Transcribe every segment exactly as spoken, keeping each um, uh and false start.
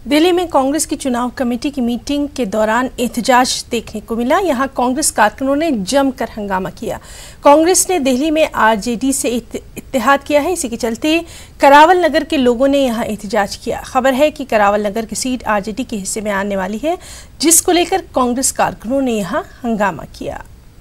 दिल्ली में कांग्रेस की चुनाव कमेटी की मीटिंग के दौरान एहतजाज देखने को मिला। यहां कांग्रेस कारकुनों ने जमकर हंगामा किया। कांग्रेस ने दिल्ली में आरजेडी से इत्तेहाद किया है। इसी के चलते करावल नगर के लोगों ने यहां एहतजाज किया। खबर है कि करावल नगर की सीट आरजेडी के हिस्से में आने वाली है, जिसको लेकर कांग्रेस कारकुनों ने यहां हंगामा किया।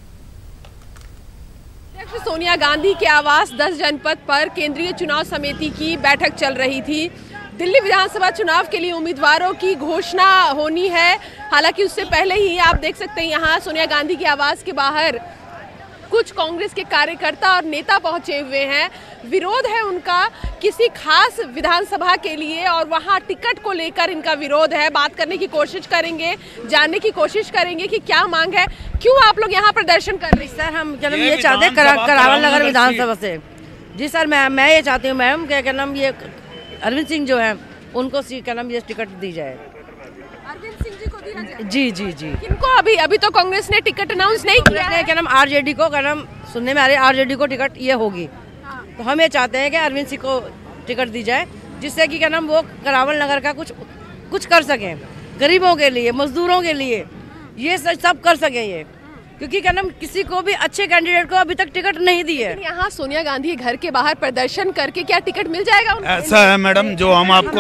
सोनिया गांधी के आवास दस जनपद पर केंद्रीय चुनाव समिति की बैठक चल रही थी। दिल्ली विधानसभा चुनाव के लिए उम्मीदवारों की घोषणा होनी है। हालांकि उससे पहले ही आप देख सकते हैं यहाँ सोनिया गांधी के आवास के बाहर कुछ कांग्रेस के कार्यकर्ता और नेता पहुंचे हुए हैं। विरोध है उनका किसी खास विधानसभा के लिए और वहां टिकट को लेकर इनका विरोध है। बात करने की कोशिश करेंगे, जानने की कोशिश करेंगे कि क्या मांग है, क्यों आप लोग यहाँ प्रदर्शन कर रहे हैं। सर हम क्या नाम ये चाहते हैं करा, करावल नगर विधानसभा से। जी सर मैं मैं ये चाहती हूँ मैम क्या नाम ये अरविंद सिंह जो है उनको क्या नाम ये टिकट दी जाए। अरविंद सिंह जी को दिया जाए? जी जी जी किनको? अभी अभी तो कांग्रेस ने टिकट अनाउंस नहीं किया है। क्या नाम आरजेडी को क्या नाम सुनने में आ रही है आरजेडी को टिकट ये होगी। हाँ। तो हम ये चाहते हैं कि अरविंद सिंह को टिकट दी जाए, जिससे कि क्या नाम वो करावल नगर का कुछ कुछ कर सकें, गरीबों के लिए, मजदूरों के लिए, ये सब कर सकें ये। क्योंकि क्या नाम किसी को भी अच्छे कैंडिडेट को अभी तक टिकट नहीं दी है। यहाँ सोनिया गांधी घर के बाहर प्रदर्शन करके क्या टिकट मिल जाएगा उनको? ऐसा है मैडम, जो हम आपको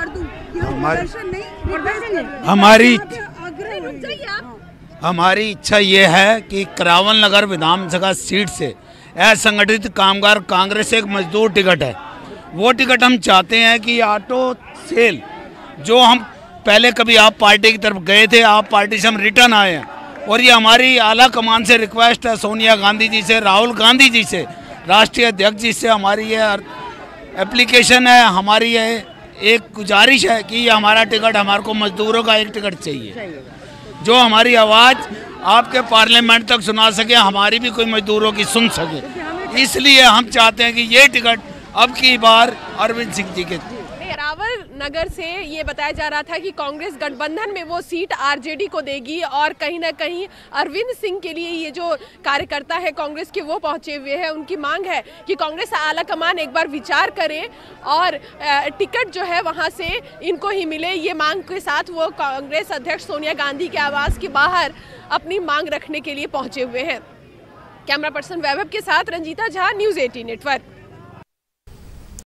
हमारी हमारी इच्छा ये है कि करावल नगर विधानसभा सीट से असंगठित कामगार कांग्रेस एक मजदूर टिकट है, वो टिकट हम चाहते हैं कि ऑटो सेल जो हम पहले कभी आप पार्टी की तरफ गए थे, आप पार्टी से हम रिटर्न आए हैं और ये हमारी आला कमान से रिक्वेस्ट है, सोनिया गांधी जी से, राहुल गांधी जी से, राष्ट्रीय अध्यक्ष जी से हमारी ये एप्लीकेशन है, हमारी ये एक गुजारिश है कि ये हमारा टिकट, हमारे को मजदूरों का एक टिकट चाहिए जो हमारी आवाज़ आपके पार्लियामेंट तक सुना सके, हमारी भी कोई मजदूरों की सुन सके। इसलिए हम चाहते हैं कि ये टिकट अब की बार अरविंद सिंह जी के। करावल नगर से ये बताया जा रहा था कि कांग्रेस गठबंधन में वो सीट आरजेडी को देगी और कहीं ना कहीं अरविंद सिंह के लिए ये जो कार्यकर्ता है कांग्रेस के वो पहुंचे हुए हैं। उनकी मांग है कि कांग्रेस आला कमान एक बार विचार करे और टिकट जो है वहां से इनको ही मिले। ये मांग के साथ वो कांग्रेस अध्यक्ष सोनिया गांधी के आवास के बाहर अपनी मांग रखने के लिए पहुंचे हुए हैं। कैमरा पर्सन वैभव के साथ Ranjita Jha, news eighteen network.